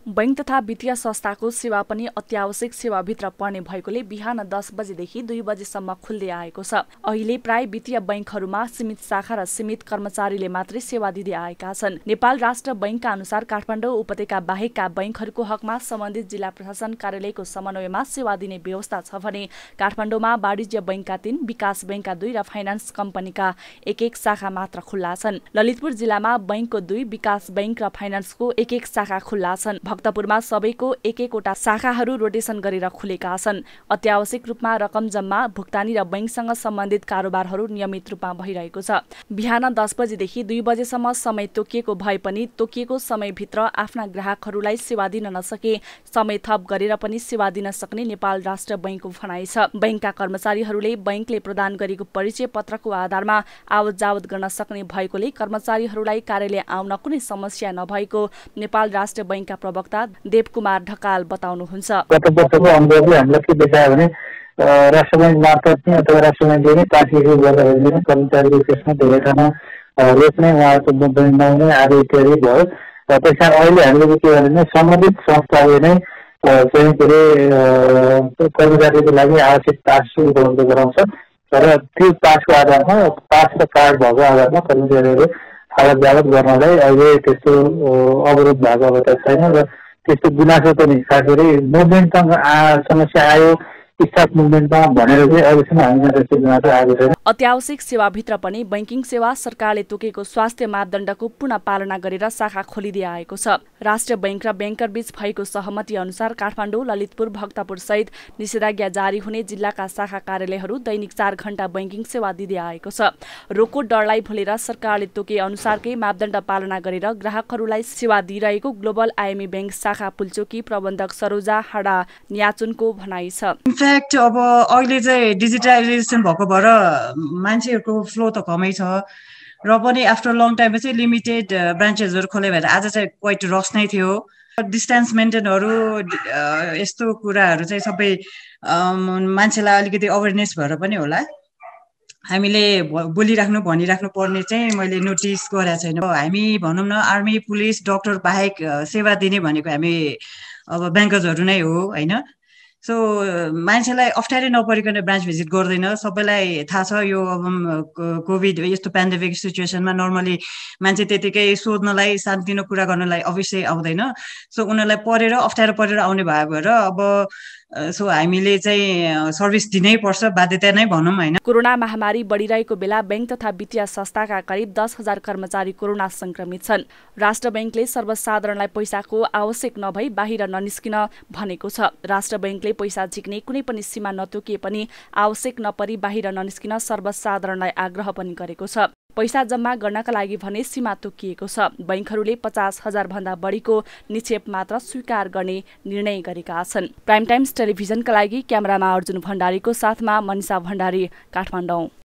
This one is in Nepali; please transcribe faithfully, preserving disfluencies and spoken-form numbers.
बैंक तथा वित्तीय संस्थाको सेवा पनि अत्यावश्यक सेवाभित्र पर्ने भएकोले बिहान दस बजेदेखि दुई बजेसम्म खुल्दै आएको छ। अहिले प्राय वित्तीय बैंकहरूमा सीमित शाखा र सीमित कर्मचारीले मात्रै सेवा दिँदै आएका छन्। नेपाल राष्ट्र बैंकका अनुसार काठमाडौँ उपत्यका बाहेकका बैंकहरूको हकमा सम्बन्धित जिल्ला प्रशासन कार्यालयको समन्वयमा सेवा दिने व्यवस्था छ भने काठमाडौँमा वाणिज्य बैंकका तीन, विकास बैंकका दुई र फाइनान्स कम्पनीका एक एक शाखा मात्र खुल्ला छन्। ललितपुर जिल्लामा बैंकको दुई, विकास बैंक र फाइनान्सको एक एक शाखा खुल्ला छन्। भक्तपुरमा सबैको एक एकवटा शाखाहरू रोटेसन गरेर खुलेका छन्। अत्यावश्यक रूपमा रकम जम्मा, भुक्तानी र बैंकसँग सम्बन्धित कारोबारहरू नियमित रूपमा भइरहेको छ। बिहान दस बजेदेखि दुई बजेसम्म समय तोकिएको भए पनि तोकिएको समयभित्र आफ्ना ग्राहकहरूलाई सेवा दिन नसके समय थप गरेर पनि सेवा दिन सक्ने नेपाल राष्ट्र बैंकको भनाइ छ। बैंकका कर्मचारीहरूले बैंकले प्रदान गरेको परिचय पत्रको आधारमा आवत जावत गर्न सक्ने भएकोले कर्मचारीहरूलाई कार्यालय आउन कुनै समस्या नभएको नेपाल राष्ट्र बैंकका प्रवक्ता देवकुमार ढकाल बताउनुहुन्छ। गत वर्षको अनुभवले हामीलाई के देखायो भने राष्ट्र बैंक मार्फत नै अथवा राष्ट्र बैंकले नै पार्टिसिपेट गर्दाखेरि नै कर्मचारीको केसमा धेरै ठाउँमा रेट नै उहाँहरूको मुभमेन्ट नहुने आदि इत्यादि भयो। र त्यसमा अहिले हामीले के भने सम्बन्धित संस्थाले नै चाहिँ के अरे कर्मचारीको लागि आवश्यक पास उपलब्ध गराउँछ र त्यो पासको आधारमा पास र कार्ड भएको आधारमा कर्मचारीहरू आवत जावत गर्नलाई अहिले त्यस्तो अवरोध भएको अवस्था छैन र त्यस्तो गुनासो पनि खास गरी मुभमेन्टसँग समस्या आयो स्टाफ मुभमेन्टमा भनेर चाहिँ अहिलेसम्म हामीमा त्यस्तो गुनासो आएको छैन। अत्यावश्यक सेवाभित्र पनि बैंकिङ सेवा सरकारले तोकेको स्वास्थ्य मापदण्डको पुनः पालना गरेर शाखा खोलिँदै आएको छ। राष्ट्र बैंक र बैंकर बीच भएको सहमति अनुसार काठमाडौँ, ललितपुर, भक्तपुर सहित निषेधाज्ञा जारी हुने जिल्लाका शाखा कार्यालयहरू दैनिक चार घण्टा बैंकिङ सेवा दिँदै आएको छ। रोगको डरलाई भुलेर सरकारले तोके अनुसारकै मापदण्ड पालना गरेर ग्राहकहरूलाई सेवा दिइरहेको ग्लोबल आइएमई बैंक शाखा पुल्चोकी प्रबन्धक सरोजा हाडा न्याचुनको भनाइ छ। इनफ्याक्ट अब अहिले चाहिँ डिजिटलाइजेसन भएको भएर मान्छेहरूको फ्लो त कमै छ र पनि आफ्टर लङ टाइममा चाहिँ लिमिटेड ब्रान्चेसहरू खोले भएर आज चाहिँ क्वाइट रस नै थियो। डिस्टेन्स मेन्टेनहरू यस्तो कुराहरू चाहिँ सबै मान्छेलाई अलिकति अवेरनेस भएर पनि होला हामीले बोलिराख्नु भनिराख्नु पर्ने चाहिँ मैले नोटिस गरेको छैन। हामी भनौँ न आर्मी, पुलिस, डक्टर बाहेक सेवा दिने भनेको हामी अब ब्याङ्कर्सहरू नै हो होइन। सो मान्छेलाई अप्ठ्यारै नपरिकन ब्रान्च भिजिट गर्दैन। सबैलाई थाहा छ यो अब कोभिड यस्तो पेन्डेमिक सिचुएसनमा नर्मली मान्छे त्यतिकै सोध्नलाई, शान्तिनो कुरा गर्नलाई अवश्य आउँदैन। सो उनीहरूलाई परेर अप्ठ्यारो परेर आउने भएको भएर अब सो हामीले चाहिँ सर्भिस दिनै पर्छ, बाध्यता नै भनौँ होइन। कोरोना महामारी बढिरहेको बेला बैंक तथा वित्तीय संस्थाका करिब दस हजार कर्मचारी कोरोना संक्रमित छन्। राष्ट्र बैंकले सर्वसाधारणलाई पैसाको आवश्यक नभई बाहिर ननिस्किन भनेको छ। राष्ट्र बैंकले पैसा झिक्ने कुनै पनि सीमा नतोकिए पनि आवश्यक नपरी बाहिर ननिस्किन सर्वसाधारणलाई आग्रह पनि गरेको छ। पैसा जम्मा गर्नका लागि भने सीमा तोकिएको छ। बैंकहरूले पचास हजार भन्दा बढीको निक्षेप मात्र स्वीकार गर्ने निर्णय गरेका छन्। प्राइम टाइम्स टेलिभिजनका लागि क्यामेरामा अर्जुन भण्डारीको साथमा मनिषा भण्डारी, काठमाडौँ।